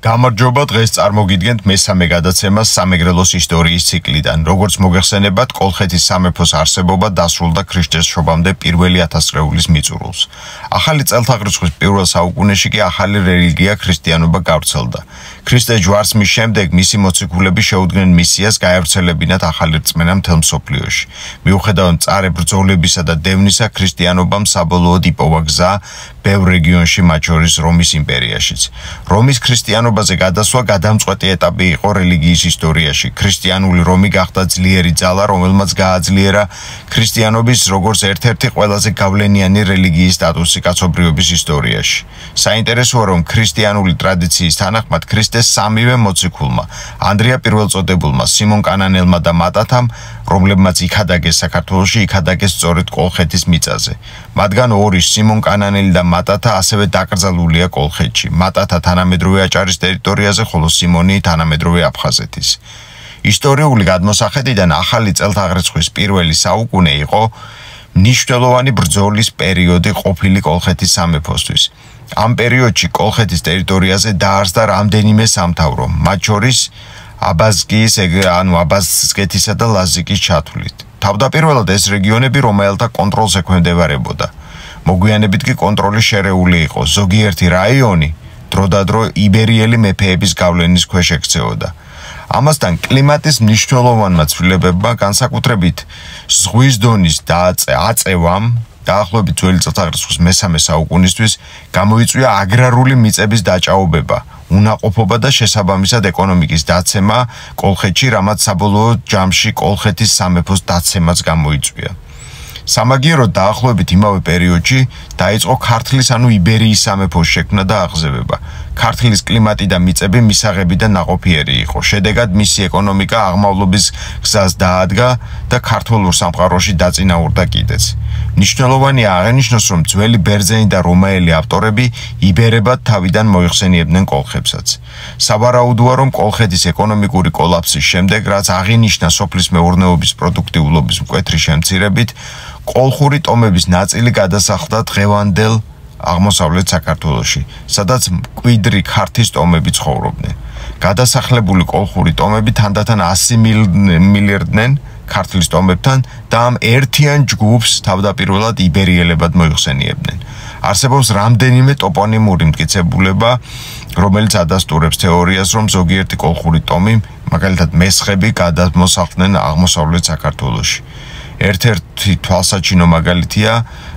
გამარჯობა, დღეს წარმოგიდგენთ მესამე გადაცემას სამეგრელოს ისტორიის ციკლიდან. Როგორც მოგეხსენებათ, კოლხეთის სამეფოს არსებობა დასრულდა ქრისტეს შობამდე პირველი 1000 წლების მიწურულს. ახალი წელთაღრიცხვის პირველ საუკუნეში კი ახალი რელიგია ქრისტიანობა გავრცელდა. ქრისტეს ჯვარცმის შემდეგ მისი მოციქულები შეუდგნენ მისიას გაევრცელებინათ ახალი რწმენა მთელ მსოფლიოში. მიუხედავად მწარე ბრძოლებისა და დევნისა, ქრისტიანობამ საბოლოოდ იპოვა გზა ბევრ რეგიონში, მათ შორის რომის იმპერიაშიც. რომის ქრისტიანობაზე გადასვლა გადამწყვეტი ეტაპი იყო რელიგიის ისტორიაში. ქრისტიანული რომი გახდა ძლიერი ძალა, რომელმაც გააძლიერა ქრისტიანობის როგორც ერთ-ერთი ყველაზე გავლენიანი რელიგიის სტატუსი კაცობრიობის ისტორიაში. საინტერესოა, რომ ქრისტიანული ტრადიციის თანახმად ქრისტეს სამივე მოციქულმა, ანდრია პირველწოდებულმა, სიმონ კანანელმა და მატათამ, რომლებმაც იქადაგეს საქართველოში, იქადაგეს სწორედ კოლხეთის მიწაზე. მათგან ორი, სიმონ კანანელი და მატათა, ასევე დაკრძალულია კოლხეთში. მატათა თანამედროვე აჭარის ტერიტორიაზე, ხოლო სიმონი თანამედროვე აფხაზეთის. ისტორიული გადმოსახედიდან ახალი წელთაღრიცხვის პირველი საუკუნე იყო მნიშვნელოვანი ბრძოლის პერიოდი ყოფილი კოლხეთის სამეფოსთვის. ამ პერიოდში კოლხეთის ტერიტორიაზე დაარსდა რამდენიმე სამთავრო, მათ შორის აბაზგეთისა და ლაზიკის ჩათვლით. თავდაპირველად ეს რეგიონები რომაელთა კონტროლს ექვემდებარებოდა. მოგვიანებით კი კონტროლი შერეული იყო. ზოგიერთი რაიონი დროდადრო იბერიელი მეფეების გავლენის ქვეშ ექცეოდა. ამასთან კლიმატის მნიშვნელოვანმა ცვლილებებმა, განსაკუთრებით ზღვის დონის აწევამ, დაახლოებით ძველი წელთაღრიცხვის მესამე საუკუნისთვის გამოიწვია აგრარული მიწების დაჭაობება, უნაყოფობა და შესაბამისად ეკონომიკის დაცემა კოლხეთში, რამაც საბოლოო ჯამში კოლხეთის სამეფოს დაცემაც გამოიწვია. სამაგიეროდ დაახლოებით იმავე პერიოდში დაიწყო ქართლის ანუ იბერიის სამეფოს შექმნა და აღზევება. ქართლის კლიმატი და მიწები მისაღები და ნაყოფიერი იყო. შედეგად მისი ეკონომიკა აღმავლობის გზას დაადგა და ქართულ სამყაროში დაწინაურდა კიდეც. მნიშვნელოვანია აღენიშნოს, რომ ძველი ბერძენი და რომაელი ავტორები იბერებად თავიდან მოიხსენიებდნენ კოლხებსაც. სავარაუდოა, რომ კოლხეთის ეკონომიკური კოლაფსის შემდეგ, რაც აღინიშნა სოფლის მეურნეობის პროდუქტიულობის მკვეთრი შემცირებით, კოლხური ტომების ნაწილი გადასახლდა დღევანდელ აღმოსავლეთ საქართველოში, სადაც მკვიდრი ქართის ტომები ცხოვრობდნენ. გადასახლებული კოლხური ტომები თანდათან ასიმილირდნენ ქართლის ტომებთან და ამ ერთიან ჯგუფს თავდაპირველად იბერიელებად მოიხსენიებდნენ. არსებობს რამდენიმე ტოპონიმური მტკიცებულება, რომელიც ადასტურებს თეორიას, რომ ზოგიერთი კოლხური ტომი, მაგალითად მესხები, გადამოსახლდნენ აღმოსავლეთ საქართველოში. ერთ-ერთი თვალსაჩინო მაგალითია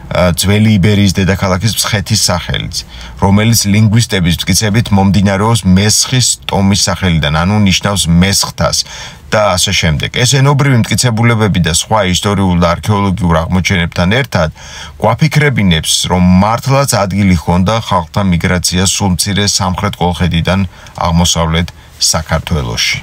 ძველი იბერიის დედაქალაქის მცხეთის სახელიც, რომელიც ლინგვისტების მტკიცებით მომდინარეობს მესხის ტომის სახელიდან, ანუ ნიშნავს მესხთას და ასე შემდეგ. ეს ენობრივი მტკიცებულებები და სხვა ისტორიულ და არქეოლოგიურ აღმოჩენებთან ერთად გვაფიქრებინებს, რომ მართლაც ადგილი ჰქონდა ხალხთა მიგრაციას სულ მცირე სამხრეთ კოლხეთიდან აღმოსავლეთ საქართველოში.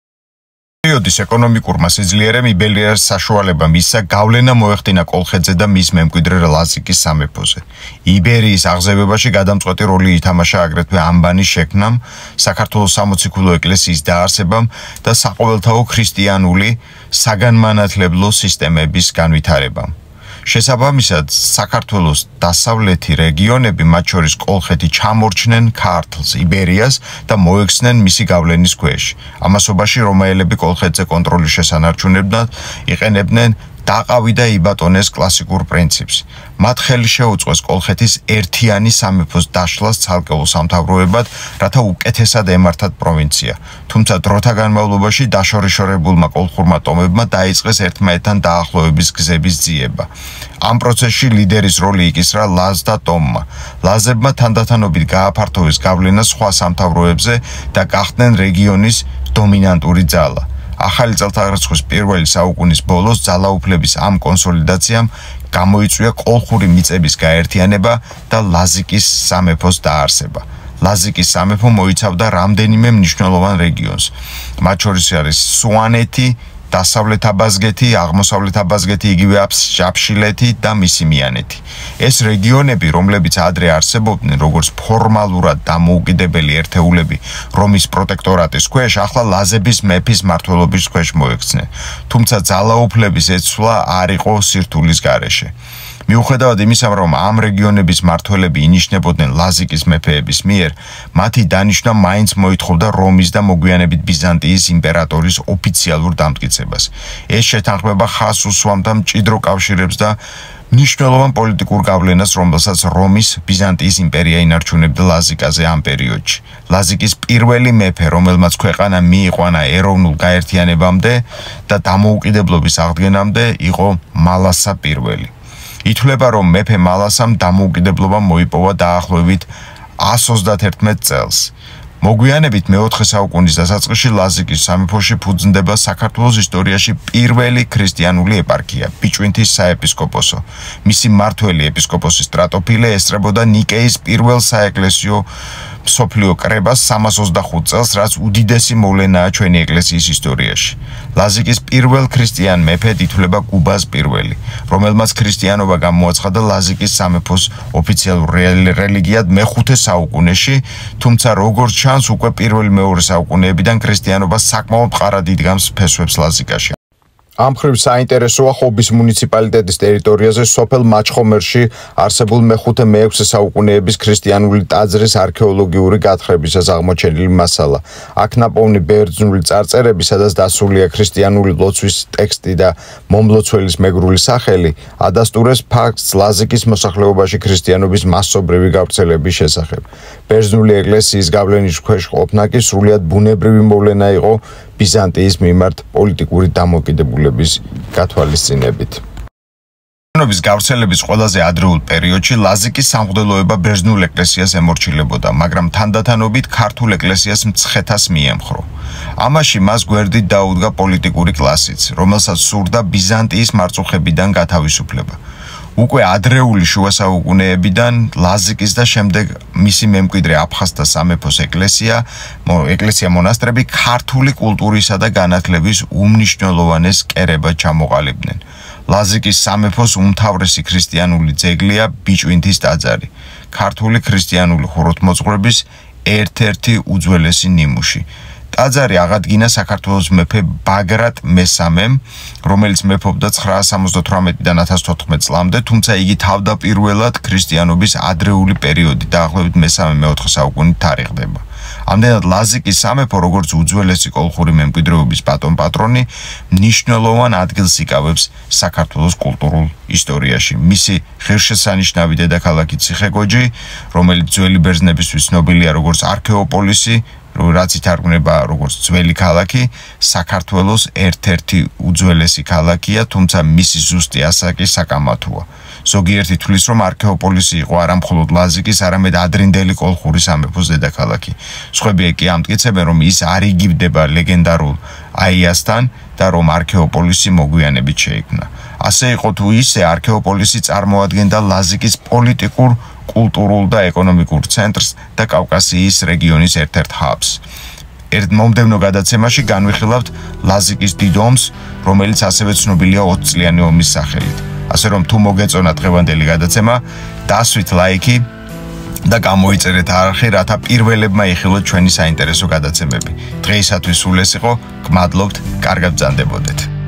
პერიოდის ეკონომიკურმა სიძლიერემ იბერიას საშუალება მისცა გავლენა მოეხდინა კოლხეთზე და მის მემკვიდრე ლაზიკის სამეფოზე. იბერიის აღზევებაში გადამწყვეტი როლი ითამაშა აგრეთვე ამბანის შექმნამ, საქართველოს სამოციქულო ეკლესიის დაარსებამ და საყოველთაო ქრისტიანული საგანმანათლებლო სისტემების განვითარებამ. შესაბამისად, საქართველოს დასავლეთი რეგიონები, მათ შორის კოლხეთი, ჩამორჩნენ ქართლს, იბერიას და მოექცნენ მისი გავლენის ქვეშ. ამასობაში რომაელები კოლხეთზე კონტროლის შესანარჩუნებლად იყენებდნენ დაყავი და იბატონეს კლასიკურ პრინციპს. მათ ხელი შეუწყეს კოლხეთის ერთიანი სამეფოს დაშლას ცალკეულ სამთავროებად, რათა უკეთესად ემართათ პროვინცია. თუმცა დროთა განმავლობაში დაშორიშორებულმა კოლხურმა ტომებმა დაიწყეს ერთმანეთთან დაახლოების გზების ძიება. ამ პროცესში ლიდერის როლი იკისრა ლაზთა ტომმა. ლაზებმა თანდათანობით გააფართოვეს გავლენა სხვა სამთავროებზე და გახდნენ რეგიონის დომინანტური ძალა. ახალი წელთაღრიცხვის პირველი საუკუნის ბოლოს ძალაუფლების ამ კონსოლიდაციამ გამოიწვია კოლხური მიწების გაერთიანება და ლაზიკის სამეფოს დაარსება. ლაზიკის სამეფო მოიცავდა რამდენიმე მნიშვნელოვან რეგიონს, მათ შორის არის სუანეთი, დასავლეთ აბაზგეთი, აღმოსავლეთ აბაზგეთი, იგივე აფშილეთი და მისიმიანეთი. ეს რეგიონები, რომლებიც ადრე არსებობდნენ როგორც ფორმალურად დამოუკიდებელი ერთეულები რომის პროტექტორატის ქვეშ, ახლა ლაზების მეფის მმართველობის ქვეშ მოექცნენ. თუმცა ძალაუფლების ეცვლა არ იყო სირთულის გარეშე. მიუხედავად იმისა, რომ ამ რეგიონების მმართველები ინიშნებოდნენ ლაზიკის მეფეების მიერ, მათი დანიშვნა მაინც მოითხოვდა რომის და მოგვიანებით ბიზანტიის იმპერატორის ოფიციალურ დამტკიცებას. ეს შეთანხმება ხაზს უსვამდა მჭიდრო კავშირებს და მნიშვნელოვან პოლიტიკურ გავლენას, რომელსაც რომის ბიზანტიის იმპერია ინარჩუნებდა ლაზიკაზე ამ პერიოდში. ლაზიკის პირველი მეფე, რომელმაც ქვეყანა მიიყვანა ეროვნულ გაერთიანებამდე და დამოუკიდებლობის აღდგენამდე, იყო მალასა პირველი. ითვლება, რომ მეფე მალასამ დამოუკიდებლობა მოიპოვა დაახლოებით 131 წელს. მოგვიანებით მე-4 საუკუნის დასაწყისში ლაზიკის სამეფოში ფუძნდება საქართველოს ისტორიაში პირველი ქრისტიანული ეპარქია, ბიჭვინთის საეპისკოპოსო. მისი მმართველი ეპისკოპოსი სტრატოფილე ესწრებოდა ნიკეის პირველ საეკლესიო მსოფლიო კრებას 325 წელს, რაც უდიდესი მოვლენაა ჩვენი ეკლესიის ისტორიაში. ლაზიკის პირველ ქრისტიან მეფედ ითვლება გუბაზ პირველი, რომელმაც ქრისტიანობა გამოაცხადა ლაზიკის სამეფოს ოფიციალურ რელიგიად მე-5 საუკუნეში, თუმცა როგორც ჩანს, უკვე პირველ-მეორე საუკუნეებიდან ქრისტიანობა საკმაოდ მყარად იდგამს ფესვებს ლაზიკაში. ამ მხრივ საინტერესოა ხობის მუნიციპალიტეტის ტერიტორიაზე სოფელ მაჩხომერში არსებულ მე-5-მე-6 საუკუნეების ქრისტიანული ტაძრის არქეოლოგიური გათხრებისას აღმოჩენილი მასალა. აქ ნაპოვნი ბერძნული წარწერები, სადაც დასულია ქრისტიანული ლოცვის ტექსტი და მომლოცველის მეგრული სახელი, ადასტურებს ფაქტს ლაზიკის მოსახლეობაში ქრისტიანობის მასობრივი გავრცელების შესახებ. ბერძნული ეკლესიის გავლენის ქვეშ ყოფნა კი სრულიად ბუნებრივი მოვლენა იყო ბიზანტიის მიმართ პოლიტიკური დამოუკიდებლობის გათვალისწინებით. ქრისტიანობის გავრცელების ყველაზე ადრეულ პერიოდში ლაზიკის სამღვდელოება ბერძნულ ეკლესიას ემორჩილებოდა, მაგრამ თანდათანობით ქართულ ეკლესიას მცხეთას მიემხრო. ამაში მას გვერდით დაუდგა პოლიტიკური კლასიც, რომელსაც სურდა ბიზანტიის მარწუხებიდან გათავისუფლება. უკვე ადრეული შუა საუკუნეებიდან ლაზიკის და შემდეგ მისი მემკვიდრე აფხაზთა სამეფოს ეკლესია მონასტრები ქართული კულტურისა და განათლების უმნიშვნელოვანეს კერებად ჩამოყალიბდნენ. ლაზიკის სამეფოს უმთავრესი ქრისტიანული ძეგლია ბიჭვინთის ტაძარი, ქართული ქრისტიანული ხუროთმოძღვრების ერთ-ერთი უძველესი ნიმუში. ტაძარი აღადგინა საქართველოს მეფე ბაგრატ მე-3-მ, რომელიც მეფობდა 978-დან 1014 წლამდე, თუმცა იგი თავდაპირველად ქრისტიანობის ადრეული პერიოდი, დაახლოებით მე-3-მე-4 საუკუნით თარიღდება. ამდენად ლაზიკის სამეფო, როგორც უძველესი კოლხური მემკვიდრეობის პატრონი, მნიშვნელოვან ადგილს იკავებს საქართველოს კულტურულ ისტორიაში. მისი ღირსშესანიშნავი დედაქალაქი ციხე-გოჯი, რომელიც ძველი ბერძნებისთვის ცნობილია როგორც არქეოპოლისი, რაც ითარგმნება როგორც ძველი ქალაქი, საქართველოს ერთ-ერთი უძველესი ქალაქია, თუმცა მისი ზუსტი ასაკი საკამათოა. ზოგიერთი თვლის, რომ არქეოპოლისი იყო არა მხოლოდ ლაზიკის, არამედ ადრინდელი კოლხური სამეფოს დედაქალაქი. სხვები კი ამტკიცებენ, რომ ის არ იგივდება ლეგენდარულ აიასთან და რომ არქეოპოლისი მოგვიანებით შეიქმნა. ასე იყო თუ ისე, არქეოპოლისი წარმოადგენდა ლაზიკის პოლიტიკურ, კულტურულ და ეკონომიკურ ცენტრს და კავკასიის რეგიონის ერთ-ერთ ჰაბს. მომდევნო გადაცემაში განვიხილავთ ლაზიკის დიდ ომს, რომელიც ასევე ცნობილია 20 წლიანი ომის სახელით. ასე რომ თუ მოგეწონა დღევანდელი გადაცემა, დასვით ლაიქი და გამოიწერეთ არხი, რათა პირველებმა იხილოთ ჩვენი საინტერესო გადაცემები. დღეისათვის სულ ეს იყო, გმადლობთ, კარგად ბრძანდებოდეთ.